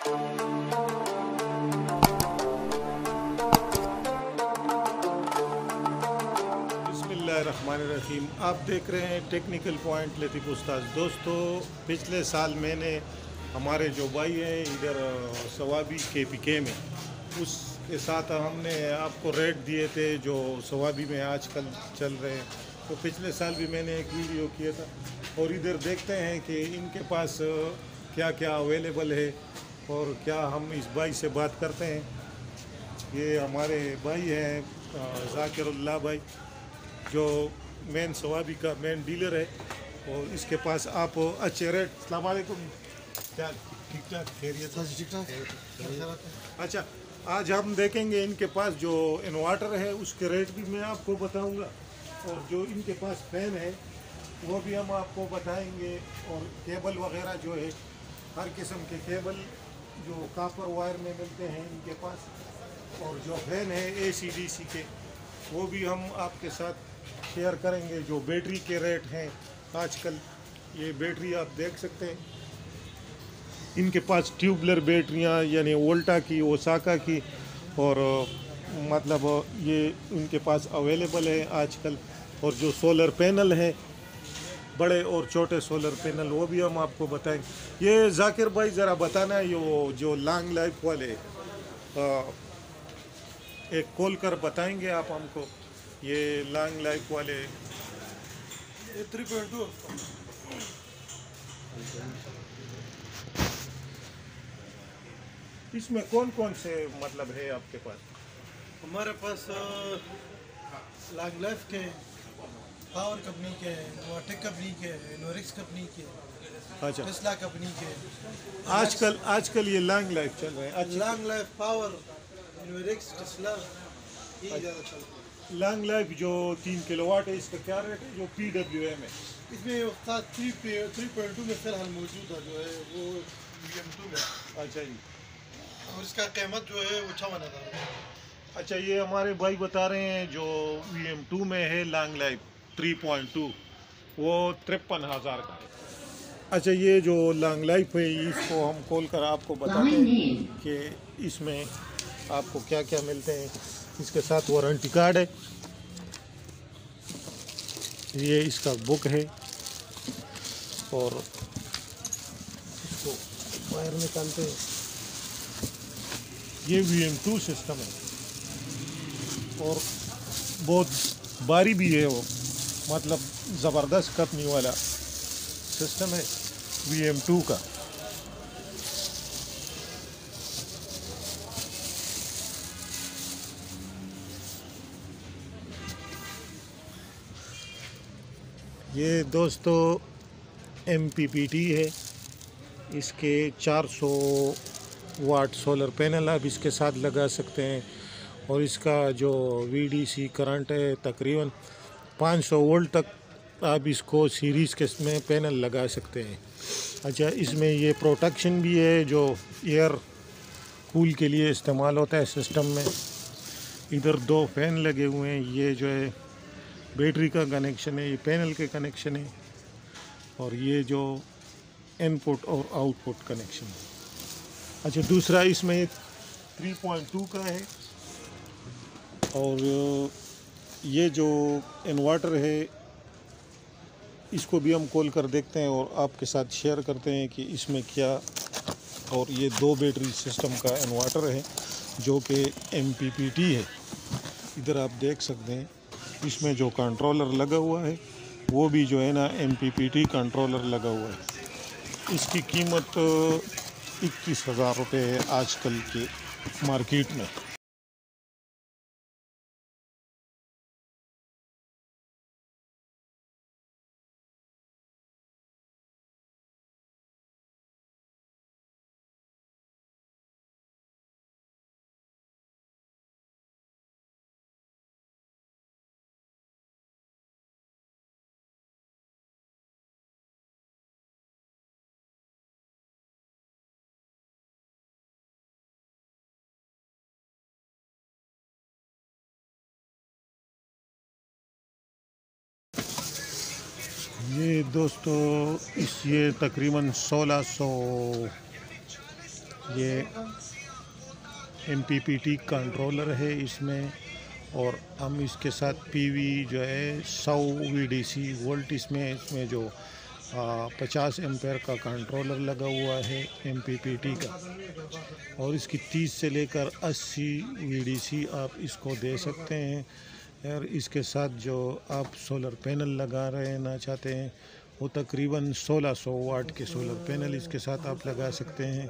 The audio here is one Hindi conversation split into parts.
बिस्मिल्लाहिर्रहमानिर्रहीम। आप देख रहे हैं टेक्निकल पॉइंट लतीफ़ उस्ताद। दोस्तों, पिछले साल मैंने हमारे जो भाई हैं इधर सवाबी KPK में, उसके साथ हमने आपको रेट दिए थे जो सवाबी में आजकल चल रहे हैं। तो पिछले साल भी मैंने एक वीडियो किया था और इधर देखते हैं कि इनके पास क्या क्या अवेलेबल है और क्या हम इस भाई से बात करते हैं। ये हमारे भाई हैं ज़ाकिरुल्लाह भाई, जो मेन सवाबी का मेन डीलर है और इसके पास आप अच्छे रेट। अस्सलाम वालेकुम, क्या ठीक ठाक खैरियत? ठीक ठाक। अच्छा, आज हम देखेंगे इनके पास जो इन्वर्टर है उसके रेट भी मैं आपको बताऊंगा और जो इनके पास फैन है वो भी हम आपको बताएंगे, और केबल वगैरह जो है हर किस्म के केबल जो कॉपर वायर में मिलते हैं इनके पास, और जो फैन है AC/DC के वो भी हम आपके साथ शेयर करेंगे। जो बैटरी के रेट हैं आजकल, ये बैटरी आप देख सकते हैं, इनके पास ट्यूबलर बैटरियां यानी वोल्टा की, ओसाका की, और मतलब ये इनके पास अवेलेबल है आजकल। और जो सोलर पैनल है, बड़े और छोटे सोलर पैनल, वो भी हम आपको बताएंगे। ये जाकिर भाई ज़रा बताना, ये जो लॉन्ग लाइफ वाले एक कॉल कर बताएंगे आप हमको, ये लॉन्ग लाइफ वाले 3.2। इसमें कौन कौन से मतलब है आपके पास? हमारे पास लॉन्ग लाइफ के, पावर कंपनी के, नोवाटेक कंपनी के, इनोरिक्स कंपनी के, अच्छा, टेस्ला कंपनी के। आजकल ये लॉन्ग लाइफ चल रहे हैं। अच्छा, long life, power, Inorix, Tesla, ये ज़्यादा चलता है। लॉन्ग लाइफ जो 3 किलोवाट है, इसका क्या रेट है? जो PWM है इसमें उस्ताद 3.2 में फिलहाल मौजूद है, जो है वो VM2 में। अच्छा जी। और इसका कीमत जो है वो 56,000। अच्छा, ये हमारे भाई बता रहे हैं जो VM2 में है लॉन्ग लाइफ 3.2, वो 53,000 का है। अच्छा, ये जो लॉन्ग लाइफ है इसको हम खोल कर आपको बताते हैं कि इसमें आपको क्या क्या मिलते हैं। इसके साथ वारंटी कार्ड है, ये इसका बुक है, और इसको वायर निकालते हैं। ये VM2 सिस्टम है और बहुत भारी भी है, वो मतलब ज़बरदस्त कंपनी वाला सिस्टम है VM2 का। ये दोस्तों MPPT है, इसके 400 वाट सोलर पैनल आप इसके साथ लगा सकते हैं, और इसका जो VDC करंट है तकरीबन 500 वोल्ट तक आप इसको सीरीज़ के में पैनल लगा सकते हैं। अच्छा, इसमें ये प्रोटेक्शन भी है जो एयर कूल के लिए इस्तेमाल होता है सिस्टम में। इधर 2 फैन लगे हुए हैं, ये जो है बैटरी का कनेक्शन है, ये पैनल के कनेक्शन है, और ये जो इनपुट और आउटपुट कनेक्शन है। अच्छा, दूसरा इसमें 3.2 का है, और ये जो इन्वर्टर है इसको भी हम खोल कर देखते हैं और आपके साथ शेयर करते हैं कि इसमें क्या। और ये 2 बैटरी सिस्टम का इन्वर्टर है जो कि MPPT है। इधर आप देख सकते हैं इसमें जो कंट्रोलर लगा हुआ है वो भी जो है ना MPPT कंट्रोलर लगा हुआ है। इसकी कीमत 21,000 रुपये है आजकल के मार्केट में। ये दोस्तों ये तकरीबन 1600 ये MPPT कंट्रोलर है इसमें, और हम इसके साथ PV जो है 100 VDC वोल्ट इसमें जो 50 एम्पेयर का कंट्रोलर लगा हुआ है MPPT का, और इसकी 30 से लेकर 80 VDC आप इसको दे सकते हैं। और इसके साथ जो आप सोलर पैनल लगा रहना चाहते हैं वो तकरीबन 1600 वाट के सोलर पैनल इसके साथ आप लगा सकते हैं।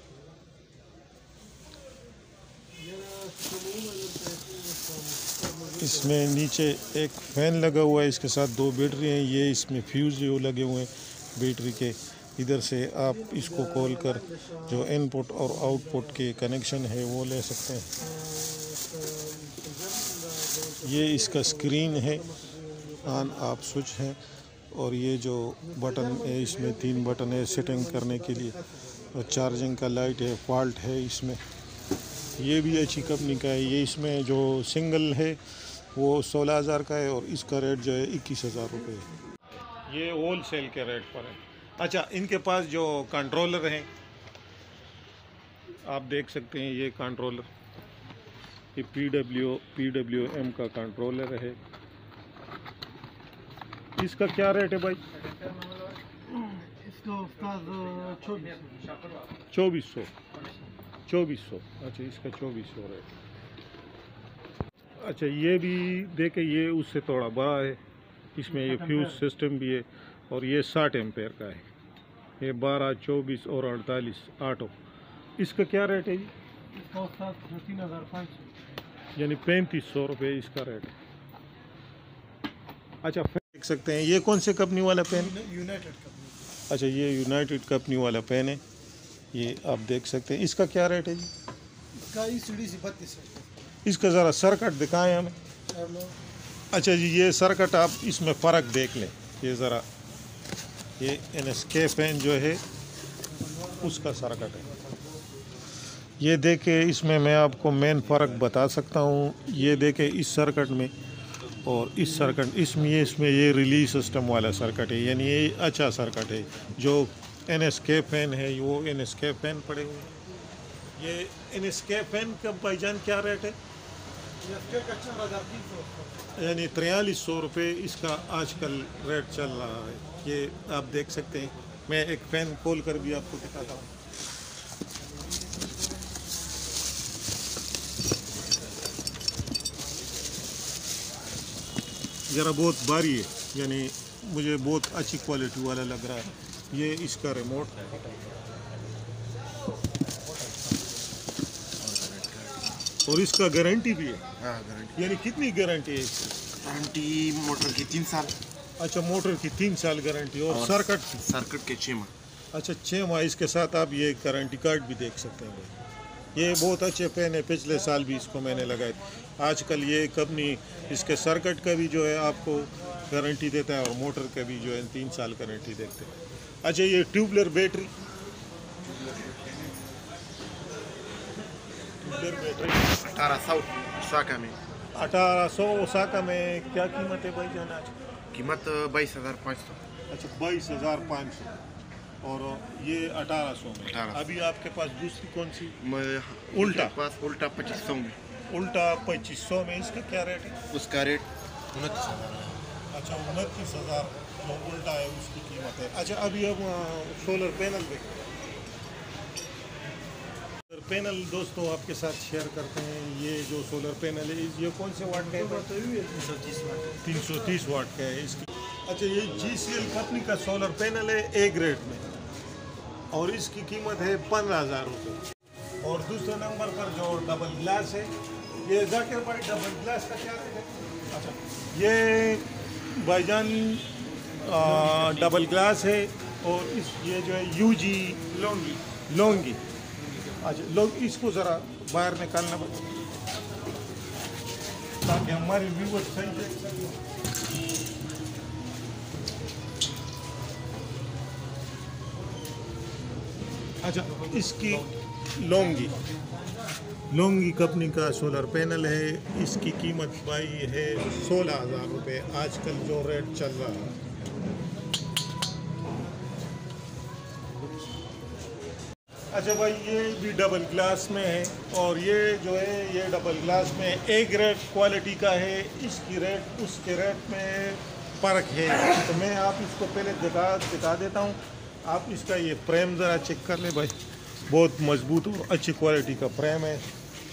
इसमें नीचे एक फ़ैन लगा हुआ है, इसके साथ 2 बैटरी हैं, ये इसमें फ्यूज़ जो लगे हुए हैं बैटरी के। इधर से आप इसको खोल कर जो इनपुट और आउटपुट के कनेक्शन है वो ले सकते हैं। ये इसका स्क्रीन है, ऑन ऑफ स्विच है, और ये जो बटन है इसमें 3 बटन है सेटिंग करने के लिए, और चार्जिंग का लाइट है, फॉल्ट है इसमें। ये भी अच्छी कंपनी का है। ये इसमें जो सिंगल है वो 16,000 का है, और इसका रेट जो है 21,000 रुपये है। ये होल सेल के रेट पर है। अच्छा, इनके पास जो कंट्रोलर हैं आप देख सकते हैं, ये कंट्रोलर, ये PWM का कंट्रोलर है। इसका क्या रेट है भाई? इसका उस्ताद 2400। अच्छा, इसका 2400 रेट। अच्छा, ये भी देखे, ये उससे थोड़ा बड़ा है, इसमें ये फ्यूज सिस्टम भी है, और ये 60 एम्पेयर का है। ये 12, 24 और 48 ऑटो। इसका क्या रेट है जी? इसका उस्ताद 3,500, यानी 3500 रुपये इसका रेट है। अच्छा, देख सकते हैं ये कौन से कंपनी वाला पेन? United company. अच्छा, ये यूनाइटेड कंपनी वाला पेन है, ये आप देख सकते हैं। इसका क्या रेट है जी? इसका ECDC 32 है। इसका ज़रा सर्किट दिखाएं हमें। अच्छा जी, ये सर्किट आप इसमें फ़र्क देख लें, ये ज़रा, ये NSK फैन जो है उसका सर्किट है। ये देखे, इसमें मैं आपको मेन फ़र्क बता सकता हूँ। ये देखे इस सर्किट में और इस सर्किट, इसमें ये रिलीज सिस्टम वाला सर्किट है, यानी ये अच्छा सर्किट है। जो NSK फैन है वो NSK फैन पड़े हुए हैं। ये NSK फैन का भाईजान क्या रेट है? यानी 4300 रुपये इसका आजकल रेट चल रहा है। ये आप देख सकते हैं। मैं एक फ़ैन खोल कर भी आपको दिखाता हूँ। ज़रा बहुत भारी है, यानी मुझे बहुत अच्छी क्वालिटी वाला लग रहा है। ये इसका रिमोट है, और इसका गारंटी भी है। हाँ, गारंटी। यानी कितनी गारंटी है इसकी? गारंटी मोटर की 3 साल। अच्छा, मोटर की 3 साल गारंटी, और सर्किट के 6 माह। अच्छा, 6 माह। इसके साथ आप ये गारंटी कार्ड भी देख सकते हैं भाई। ये बहुत अच्छे पेन है, पिछले साल भी इसको मैंने लगाए। आजकल ये कंपनी इसके सर्किट का भी जो है आपको गारंटी देता है, और मोटर का भी जो है 3 साल गारंटी देते हैं। अच्छा, ये ट्यूबलर बैटरी 1800 ओसाका में। 1800 ओसाका में क्या कीमत है भाई जान आज? कीमत 22,500। अच्छा, 22,500, और ये 1800 में। 1800। अभी आपके पास दूसरी कौन सी? उल्टा 2500 में। उल्टा 2500 में। इसका क्या रेट है? उसका रेट 29,000 है। अच्छा, 29,000 जो उल्टा है उसकी कीमत है। अच्छा, अभी हम सोलर पैनल देखते हैं। सोलर पैनल दोस्तों आपके साथ शेयर करते हैं। ये जो सोलर पैनल है ये कौन से वाट का है? 330 वाट का है इसकी। अच्छा, ये GCL कंपनी का सोलर पैनल है A ग्रेड में, और इसकी कीमत है 15,000 रुपये। और दूसरे नंबर पर जो डबल ग्लास है, ये जाकिर भाई डबल ग्लास का क्या रेट है? अच्छा, ये भाईजान डबल ग्लास है, और ये जो है UG लोंगी। अच्छा, लोग इसको ज़रा बाहर निकालना ताकि हमारे व्यूअर्स सही देख सकें। अच्छा, इसकी लोंगी कंपनी का सोलर पैनल है। इसकी कीमत भाई है 16,000 रुपये आजकल जो रेट चल रहा है। अच्छा भाई, ये भी डबल ग्लास में है और ये जो है ये डबल ग्लास में ए ग्रेड क्वालिटी का है। इसकी रेट उसके रेट में फ़र्क है, तो मैं आप इसको पहले दिखा देता हूँ। आप इसका ये फ्रेम ज़रा चेक कर ले भाई, बहुत मजबूत और अच्छी क्वालिटी का फ्रेम है।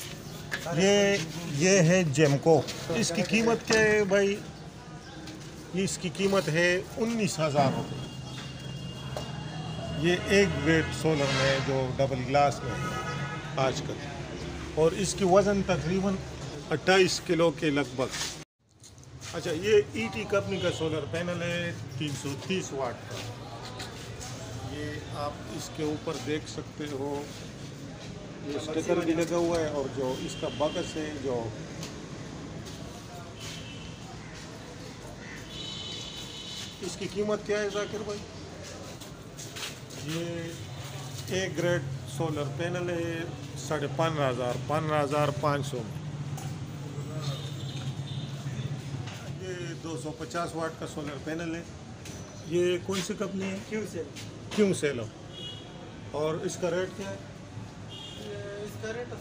ये है जेमको। इसकी कीमत क्या है भाई? इसकी कीमत है 19,000 रुपये। ये एक ग्रेड सोलर में जो डबल ग्लास में है आजकल, और इसकी वज़न तकरीबन 28 किलो के लगभग। अच्छा, ये ईटी कंपनी का सोलर पैनल है 330 वाट का। ये आप इसके ऊपर देख सकते हो, ये स्टिकर भी लगा हुआ है, और जो इसका बकस है जो इसकी कीमत क्या है जाकिर भाई? ये एक ग्रेड सोलर पैनल है 15,500 में। ये 250 वाट का सोलर पैनल है। ये कौन सी कंपनी है? क्यों सेल। और इसका रेट क्या है? इसका रेट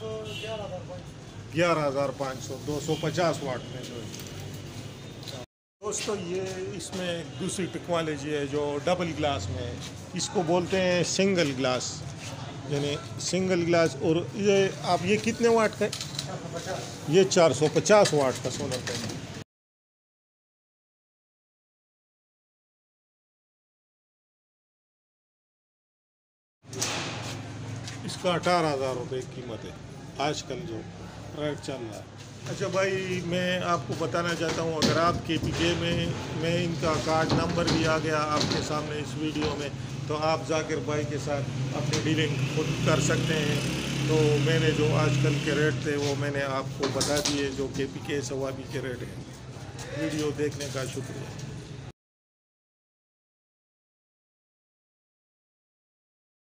11,500 250 वाट में जो है। दोस्तों, ये इसमें दूसरी टेक्नोलॉजी है जो डबल ग्लास में है। इसको बोलते हैं सिंगल ग्लास, यानी सिंगल ग्लास। और ये कितने वाट का है? ये 450 वाट का सोलर पैनल। इसका 18,000 रुपये कीमत है आजकल जो रेट चल रहा है। अच्छा भाई, मैं आपको बताना चाहता हूँ, अगर आप KPK में इनका कार्ड नंबर भी आ गया आपके सामने इस वीडियो में, तो आप जाकिर भाई के साथ अपनी डीलिंग खुद कर सकते हैं। तो मैंने जो आजकल के रेट थे वो मैंने आपको बता दिए, जो KPK सवाबी के रेट हैं। वीडियो देखने का शुक्रिया।